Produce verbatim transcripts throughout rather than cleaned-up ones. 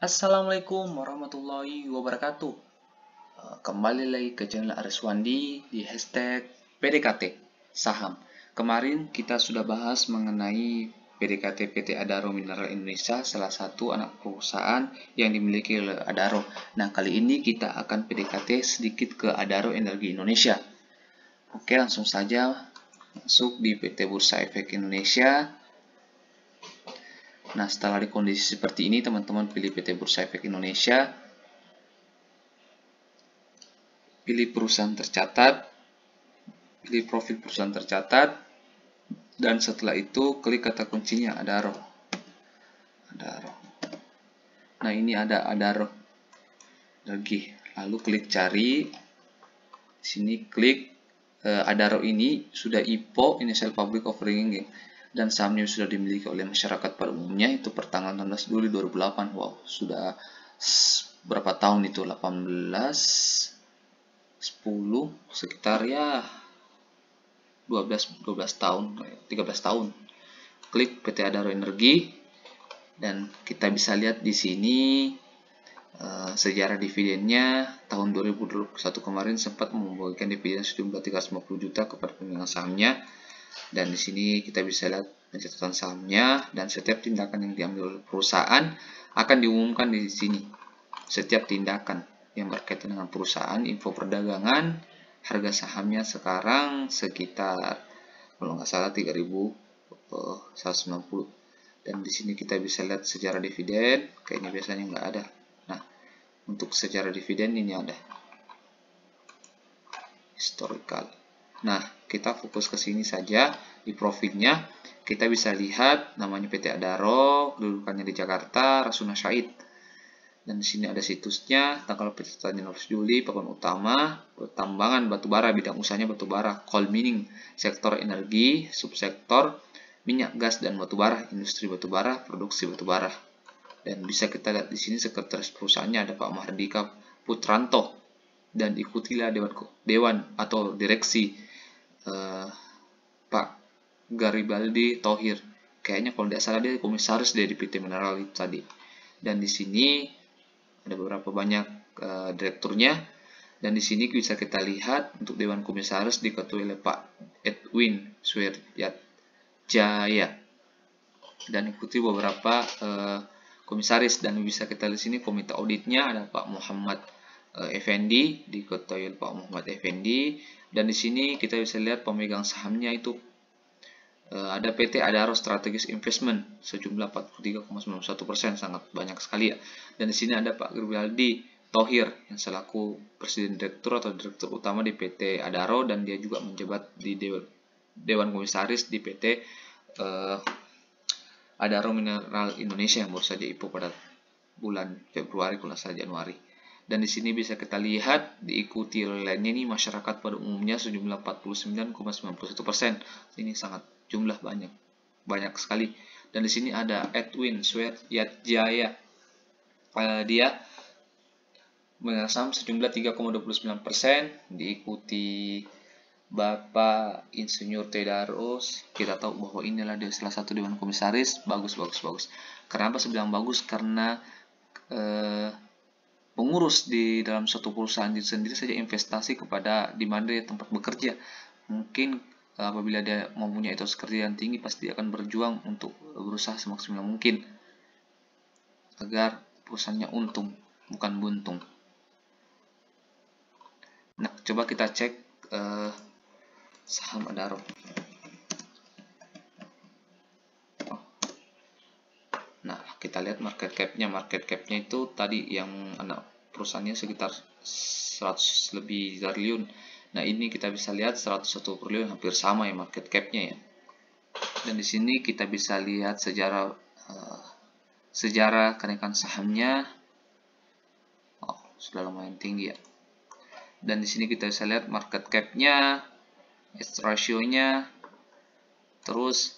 Assalamualaikum warahmatullahi wabarakatuh. Eh, Kembali lagi ke channel Ariswandi di hashtag P D K T Saham. Kemarin kita sudah bahas mengenai P D K T P T Adaro Mineral Indonesia, salah satu anak perusahaan yang dimiliki oleh Adaro. Nah, kali ini kita akan P D K T sedikit ke Adaro Energi Indonesia. Oke, langsung saja masuk di P T Bursa Efek Indonesia. Nah, setelah di kondisi seperti ini, teman-teman pilih P T Bursa Efek Indonesia, pilih perusahaan tercatat, pilih profil perusahaan tercatat, dan setelah itu klik kata kuncinya Adaro. Adaro. Nah, ini ada Adaro Energi. Lalu klik cari. Sini klik eh, Adaro ini sudah I P O, Initial Public Offering, dan sahamnya sudah dimiliki oleh masyarakat pada umumnya itu pertanggal enam belas Juli dua ribu delapan. Wow, sudah berapa tahun itu? delapan belas, sepuluh, sekitar ya dua belas dua belas tahun, tiga belas tahun. Klik P T Adaro Energi dan kita bisa lihat di sini uh, sejarah dividennya tahun dua ribu dua puluh satu kemarin sempat membagikan dividen sejumlah tiga ratus lima puluh juta kepada pemegang sahamnya. Dan di sini kita bisa lihat pencatatan sahamnya dan setiap tindakan yang diambil oleh perusahaan akan diumumkan di sini. Setiap tindakan yang berkaitan dengan perusahaan, info perdagangan, harga sahamnya sekarang sekitar kalau nggak salah tiga ribu seratus sembilan puluh. Dan di sini kita bisa lihat sejarah dividen, kayaknya biasanya nggak ada. Nah, untuk sejarah dividen ini ada historical. Nah, kita fokus ke sini saja di profilnya. Kita bisa lihat namanya P T Adaro, kedudukannya di Jakarta, Rasuna Said. Dan di sini ada situsnya, tanggal pencatatannya enam belas Juli, papan utama, pertambangan batubara, bidang usahanya batubara, coal mining, sektor energi, subsektor minyak gas dan batubara, industri batubara, produksi batubara. Dan bisa kita lihat di sini sekretaris perusahaannya ada Pak Mahardika Putranto dan ikutilah dewan dewan atau direksi uh, Pak Garibaldi Thohir. Kayaknya kalau tidak salah dia komisaris dari P T Mineral itu tadi. Dan di sini ada beberapa banyak uh, direkturnya. Dan di sini bisa kita lihat untuk dewan komisaris diketuai oleh Pak Edwin Suryat Jaya dan ikuti beberapa uh, komisaris. Dan bisa kita lihat sini komite auditnya ada Pak Muhammad uh, Effendi, diketuai oleh Pak Muhammad Effendi. Dan di sini kita bisa lihat pemegang sahamnya itu uh, ada P T Adaro Strategis Investment sejumlah empat puluh tiga koma sembilan satu persen, sangat banyak sekali ya. Dan di sini ada Pak Garibaldi Thohir yang selaku presiden direktur atau direktur utama di P T Adaro, dan dia juga menjabat di dewan Dewan Komisaris di P T uh, Adaro Mineral Indonesia yang baru saja I P O pada bulan Februari kalau saja Januari. Dan di sini bisa kita lihat diikuti oleh lainnya nih masyarakat pada umumnya sejumlah empat puluh sembilan koma sembilan satu persen. Ini sangat jumlah banyak banyak sekali. Dan di sini ada Edwin Suryatjaya. Uh, dia memegang saham sejumlah tiga koma dua puluh sembilan persen, diikuti Bapak Insinyur Tedaros. Kita tahu bahwa inilah dia salah satu dewan komisaris. Bagus, bagus, bagus. Kenapa saya bilang bagus? Karena eh, pengurus di dalam suatu perusahaan itu sendiri saja investasi kepada di mana dia tempat bekerja. Mungkin eh, apabila dia mempunyai etos kerja yang tinggi, pasti akan berjuang untuk berusaha semaksimal mungkin agar perusahaannya untung, bukan buntung. Nah, coba kita cek eh, saham Adaro. Oh. Nah, kita lihat market cap-nya. Market cap-nya itu tadi yang anak perusahaannya sekitar seratus lebih triliun. Nah, ini kita bisa lihat seratus satu triliun, hampir sama ya market cap-nya ya. Dan di sini kita bisa lihat sejarah uh, sejarah kenaikan sahamnya. Oh, sudah lumayan tinggi ya. Dan di sini kita bisa lihat market cap-nya, ratio-nya, terus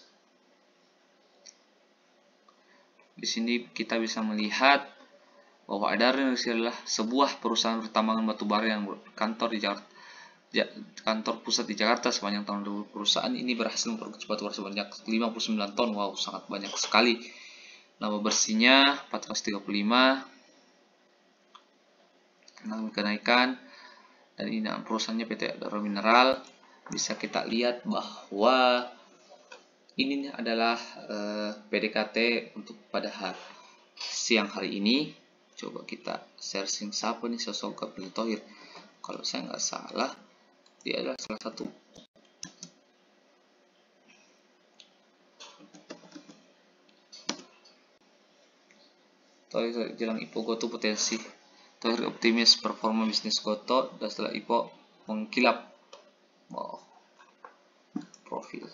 di sini kita bisa melihat bahwa Adaro adalah sebuah perusahaan pertambangan batubara yang berkantor di Jakarta, kantor pusat di Jakarta sepanjang tahun dua ribu. Perusahaan ini berhasil memproduksi batubara sebanyak lima puluh sembilan ton. Wow, sangat banyak sekali. Laba bersihnya empat ratus tiga puluh lima, mengalami kenaikan, dan ini nama perusahaannya P T Adaro Mineral. Bisa kita lihat bahwa ini adalah eh, P D K T untuk pada hari, siang hari ini. Coba kita searching siapa nih sosok Gabriel Thohir. Kalau saya nggak salah, dia adalah salah satu Thohir jelang I P O Goto potensi. Thohir optimis performa bisnis Goto dan setelah I P O mengkilap. Wow. Profil.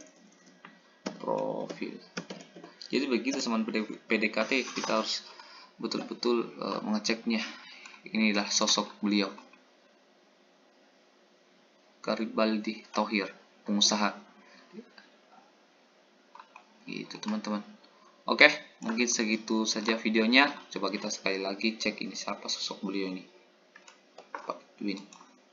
Profil. Jadi begitu teman P D K T, kita harus betul-betul uh, mengeceknya. Inilah sosok beliau, Garibaldi Thohir, pengusaha. Gitu teman-teman. Oke, mungkin segitu saja videonya. Coba kita sekali lagi cek ini siapa sosok beliau ini, Pak Edwin.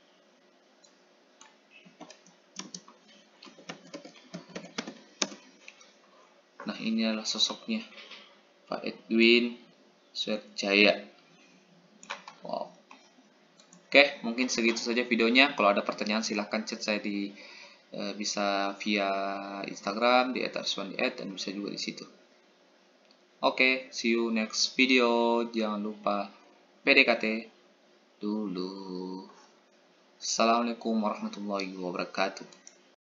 Nah, ini adalah sosoknya, Pak Edwin Suherjaya. Wow. Oke, mungkin segitu saja videonya. Kalau ada pertanyaan silahkan chat saya di e, bisa via Instagram di et arswandi dan bisa juga di situ. Oke, see you next video. Jangan lupa P D K T dulu. Assalamualaikum warahmatullahi wabarakatuh.